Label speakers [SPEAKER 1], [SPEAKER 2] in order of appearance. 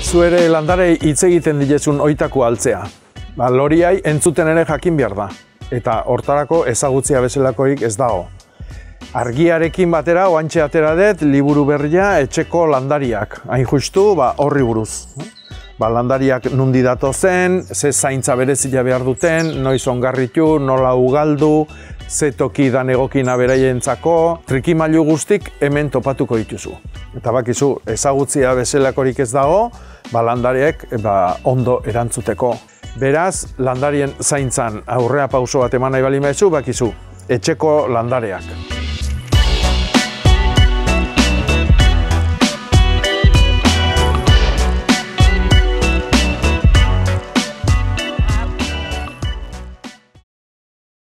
[SPEAKER 1] Zuere landare hitz egiten dilezun oitako altzea. Loriai entzuten ere jakin behar da. Eta hortarako ezagutzia bezalakorik ez dago. Argiarekin batera, oantxe atera dut, liburu berria etxeko landariak. Hain justu, horri buruz. Landariak nundi datozen, ze zaintza berezila behar duten, noiz ongarritu, nola ugaldu, ze toki dan egokina beraientzako, trikimailu guztik hemen topatuko dituzu. Eta bakizu, ezagutzia bezalakorik ez dago, landariek ondo erantzuteko. Beraz, landarien zaintzan aurrea pauso bat eman nahi bali maizu, bakizu, etxeko landareak.